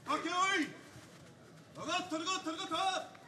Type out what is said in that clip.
かけおい。上がった上がった上がった。